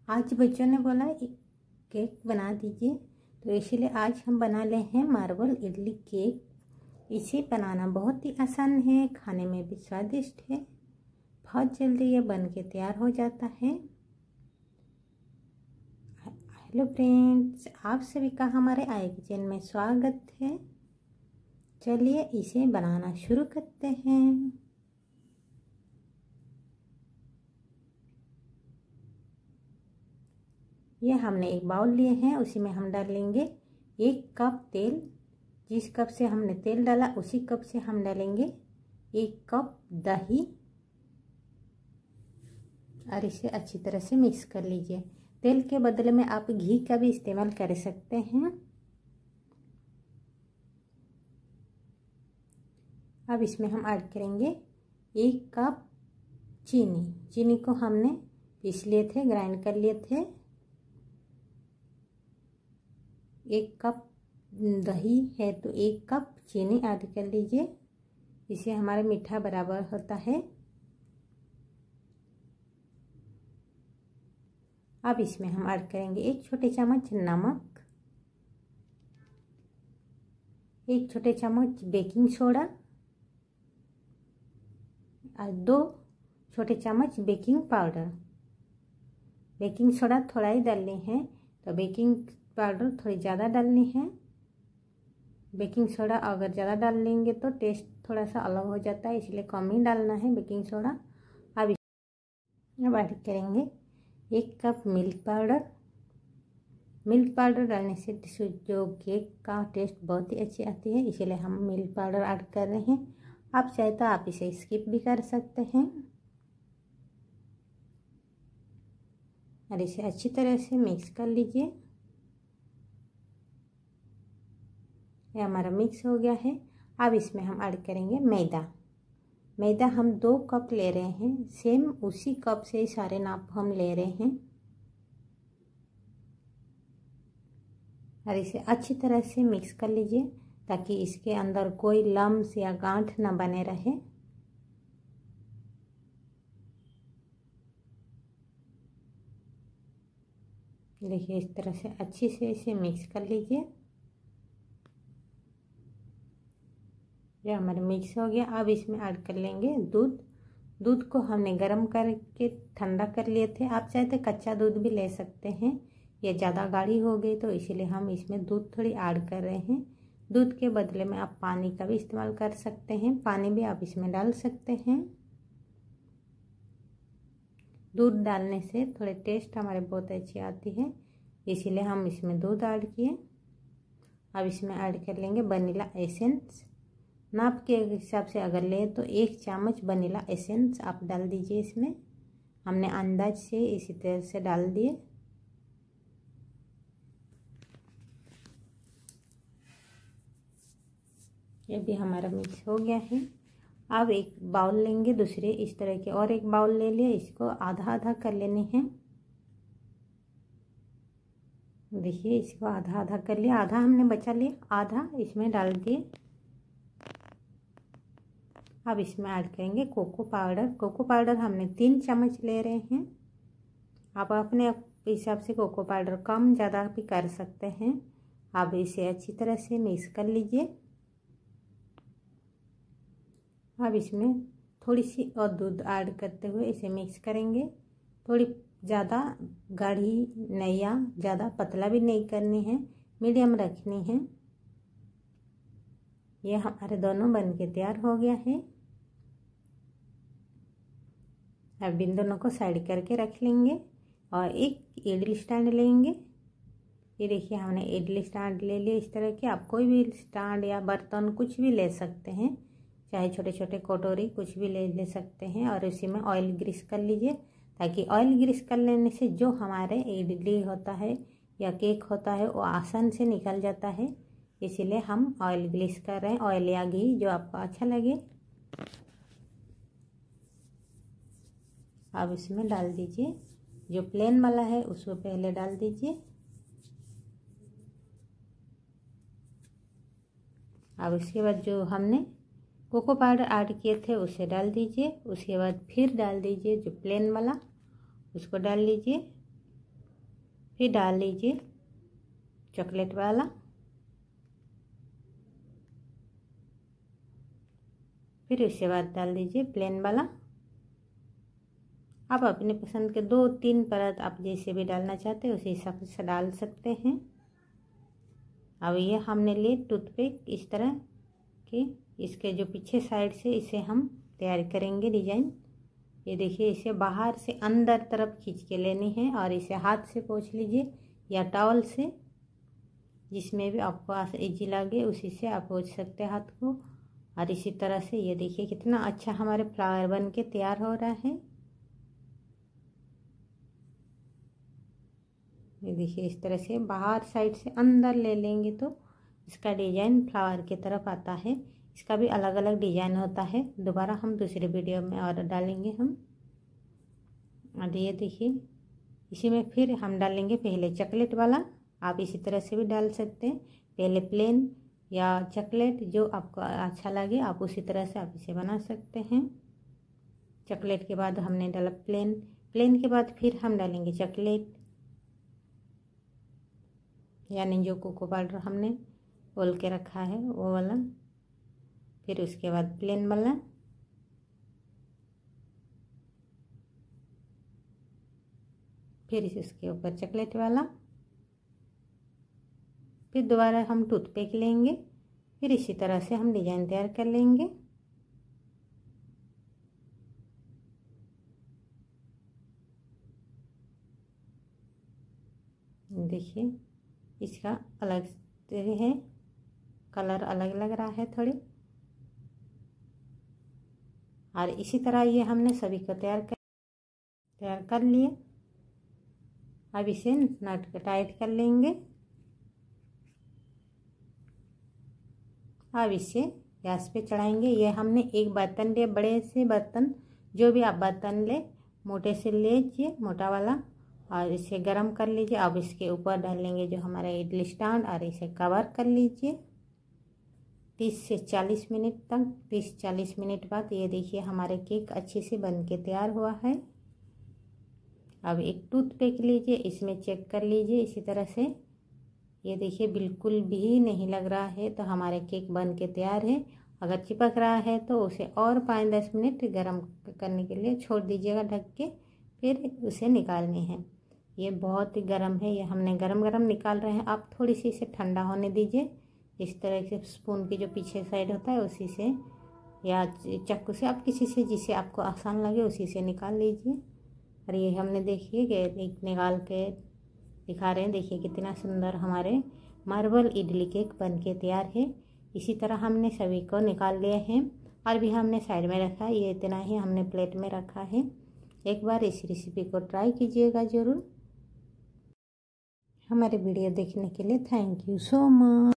आज बच्चों ने बोला केक बना दीजिए, तो इसीलिए आज हम बना रहे हैं मार्बल इडली केक। इसे बनाना बहुत ही आसान है, खाने में भी स्वादिष्ट है, बहुत जल्दी ये बन के तैयार हो जाता है। हेलो फ्रेंड्स, आप सभी का हमारे आई किचन में स्वागत है। चलिए इसे बनाना शुरू करते हैं। ये हमने एक बाउल लिए हैं, उसी में हम डालेंगे 1 कप तेल। जिस कप से हमने तेल डाला उसी कप से हम डालेंगे 1 कप दही और इसे अच्छी तरह से मिक्स कर लीजिए। तेल के बदले में आप घी का भी इस्तेमाल कर सकते हैं। अब इसमें हम ऐड करेंगे 1 कप चीनी। चीनी को हमने पीस लिए थे, ग्राइंड कर लिए थे। 1 कप दही है तो 1 कप चीनी ऐड कर लीजिए, इससे हमारा मीठा बराबर होता है। अब इसमें हम ऐड करेंगे 1 छोटे चम्मच नमक, 1 छोटे चम्मच बेकिंग सोडा और 2 छोटे चम्मच बेकिंग पाउडर। बेकिंग सोडा थोड़ा ही डालनी है, तो बेकिंग पाउडर थोड़ी ज़्यादा डालनी है। बेकिंग सोडा अगर ज़्यादा डाल लेंगे तो टेस्ट थोड़ा सा अलग हो जाता है, इसलिए कम ही डालना है बेकिंग सोडा। अब ऐड करेंगे 1 cup milk powder. Milk powder डालने से जो केक का टेस्ट बहुत ही अच्छी आती है, इसीलिए हम मिल्क पाउडर ऐड कर रहे हैं। आप चाहे तो आप इसे स्किप भी कर सकते हैं। और इसे अच्छी तरह से मिक्स कर लीजिए। ये हमारा मिक्स हो गया है। अब इसमें हम ऐड करेंगे मैदा। मैदा हम 2 कप ले रहे हैं, सेम उसी कप से सारे नाप हम ले रहे हैं। और इसे अच्छी तरह से मिक्स कर लीजिए ताकि इसके अंदर कोई लम्स या गांठ ना बने रहे। देखिए इस तरह से अच्छी से इसे मिक्स कर लीजिए। ये हमारा मिक्स हो गया। अब इसमें ऐड कर लेंगे दूध। दूध को हमने गर्म करके ठंडा कर लिए थे, आप चाहे तो कच्चा दूध भी ले सकते हैं। ये ज़्यादा गाढ़ी हो गई तो इसीलिए हम इसमें दूध थोड़ी ऐड कर रहे हैं। दूध के बदले में आप पानी का भी इस्तेमाल कर सकते हैं, पानी भी आप इसमें डाल सकते हैं। दूध डालने से थोड़े टेस्ट हमारे बहुत अच्छी आती है, इसीलिए हम इसमें दूध ऐड किए। अब इसमें ऐड कर लेंगे वनीला एसेंस। नाप के हिसाब से अगर ले तो 1 चम्मच वनीला एसेंस आप डाल दीजिए इसमें। हमने अंदाज से इसी तरह से डाल दिए। ये भी हमारा मिक्स हो गया है। अब एक बाउल लेंगे, दूसरे इस तरह के और एक बाउल ले लिए, इसको आधा आधा कर लेनी है। देखिए इसको आधा आधा कर लिया, आधा हमने बचा लिया, आधा इसमें डाल दिए। अब इसमें ऐड करेंगे कोको पाउडर। कोको पाउडर हमने 3 चम्मच ले रहे हैं। आप अपने हिसाब से कोको पाउडर कम ज़्यादा भी कर सकते हैं। अब इसे अच्छी तरह से मिक्स कर लीजिए। अब इसमें थोड़ी सी और दूध ऐड करते हुए इसे मिक्स करेंगे। थोड़ी ज़्यादा गाढ़ी नहीं या ज़्यादा पतला भी नहीं करनी है, मीडियम रखनी है। ये हमारे दोनों बन के तैयार हो गया है। अब इन दोनों को साइड करके रख लेंगे और एक इडली स्टैंड लेंगे। ये देखिए हमने इडली स्टैंड ले लिया इस तरह के। आप कोई भी स्टैंड या बर्तन कुछ भी ले सकते हैं, चाहे छोटे छोटे कटोरी कुछ भी ले सकते हैं। और इसी में ऑयल ग्रीस कर लीजिए, ताकि ऑयल ग्रीस कर लेने से जो हमारे इडली होता है या केक होता है वो आसान से निकल जाता है। इसीलिए हम ऑयल ग्रीस कर रहे हैं, ऑयल या घी जो आपको अच्छा लगे। अब इसमें डाल दीजिए, जो प्लेन वाला है उसको पहले डाल दीजिए। अब इसके बाद जो हमने कोको पाउडर ऐड किए थे उसे डाल दीजिए। उसके बाद फिर डाल दीजिए जो प्लेन वाला, उसको डाल लीजिए। फिर डाल लीजिए चॉकलेट वाला, फिर उसके बाद डाल दीजिए प्लेन वाला। आप अपने पसंद के 2-3 परत आप जैसे भी डालना चाहते हैं उसी हिसाब से डाल सकते हैं। अब ये हमने लिए टूथपिक इस तरह कि इसके जो पीछे साइड से इसे हम तैयार करेंगे डिजाइन। ये देखिए, इसे बाहर से अंदर तरफ खींच के लेनी है और इसे हाथ से पोंछ लीजिए या टॉवल से, जिसमें भी आपको इजी लगे उसी से आप पोंछ सकते हैं हाथ को। और इसी तरह से ये देखिए कितना अच्छा हमारे फ्लावर बन के तैयार हो रहा है। ये देखिए, इस तरह से बाहर साइड से अंदर ले लेंगे तो इसका डिजाइन फ्लावर की तरफ आता है। इसका भी अलग अलग डिजाइन होता है, दोबारा हम दूसरे वीडियो में और डालेंगे हम। और ये देखिए, इसी में फिर हम डालेंगे पहले चॉकलेट वाला। आप इसी तरह से भी डाल सकते हैं, पहले प्लेन या चॉकलेट, जो आपको अच्छा लगे आप उसी तरह से आप इसे बना सकते हैं। चॉकलेट के बाद हमने डाला प्लेन, प्लेन के बाद फिर हम डालेंगे चॉकलेट, यानी जो कोको पाउडर हमने घोल के रखा है वो वाला, फिर उसके बाद प्लेन वाला, फिर इसके ऊपर चॉकलेट वाला, फिर दोबारा हम टूथपिक लेंगे, फिर इसी तरह से हम डिजाइन तैयार कर लेंगे। देखिए, इसका अलग है, कलर अलग लग रहा है थोड़ी। और इसी तरह ये हमने सभी को तैयार कर लिए। अब इसे नट टाइट कर लेंगे। अब इसे गैस पे चढ़ाएंगे। ये हमने एक बर्तन लिए, बड़े से बर्तन, जो भी आप बर्तन ले, मोटे से लीजिए, मोटा वाला, और इसे गरम कर लीजिए। अब इसके ऊपर डालेंगे जो हमारा इडली स्टैंड और इसे कवर कर लीजिए 30 से 40 मिनट तक। 30-40 मिनट बाद ये देखिए हमारे केक अच्छे से बन के तैयार हुआ है। अब एक टूथपिक लीजिए, इसमें चेक कर लीजिए इसी तरह से। ये देखिए बिल्कुल भी नहीं लग रहा है तो हमारे केक बन के तैयार है। अगर चिपक रहा है तो उसे और 5-10 मिनट गरम करने के लिए छोड़ दीजिएगा ढक के, फिर उसे निकालनी है। ये बहुत ही गर्म है, ये हमने गरम गरम निकाल रहे हैं। आप थोड़ी सी इसे ठंडा होने दीजिए। इस तरह से स्पून की जो पीछे साइड होता है उसी से या चाकू से, आप किसी से जिसे आपको आसान लगे उसी से निकाल लीजिए। और ये हमने देखिए कि निकाल के दिखा रहे हैं, देखिए कितना सुंदर हमारे मार्बल इडली केक बन के तैयार है। इसी तरह हमने सभी को निकाल लिए हैं और भी हमने साइड में रखा है। ये इतना ही हमने प्लेट में रखा है। एक बार इस रेसिपी को ट्राई कीजिएगा ज़रूर। हमारे वीडियो देखने के लिए थैंक यू सो मच।